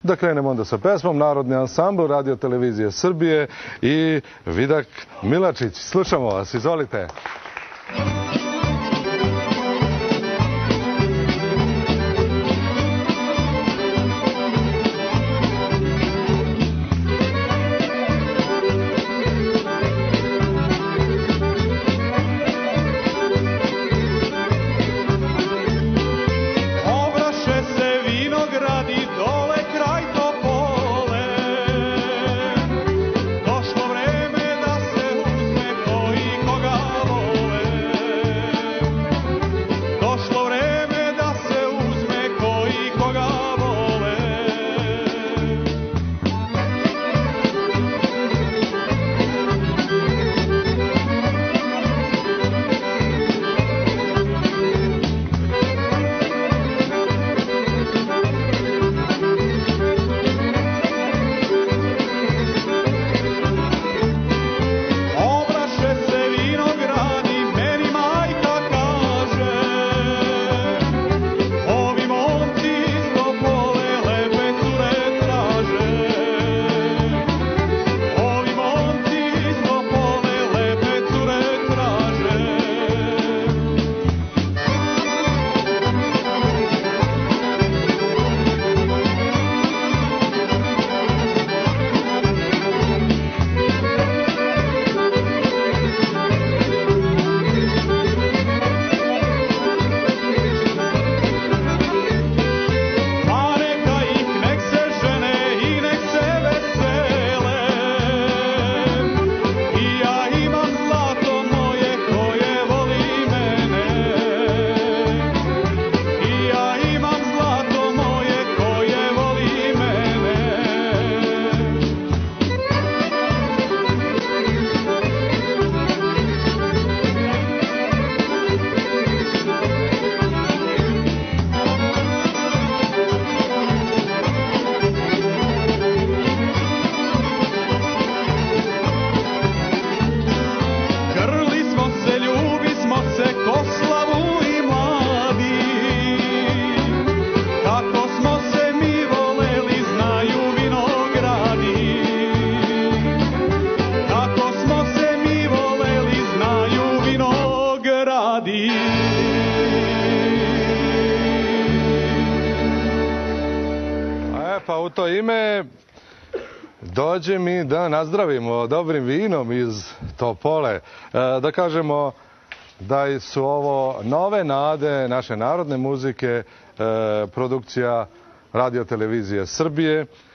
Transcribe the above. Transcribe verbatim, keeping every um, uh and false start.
Da krenemo onda sa pesmom. Narodni ansambl Radio Televizije Srbije i Vidak Milačić. Slušamo vas, izvolite. Pa u to ime dođe mi da nazdravimo dobrim vinom iz Topole. Da kažemo da su ovo nove nade naše narodne muzike, produkcija Radio Televizije Srbije.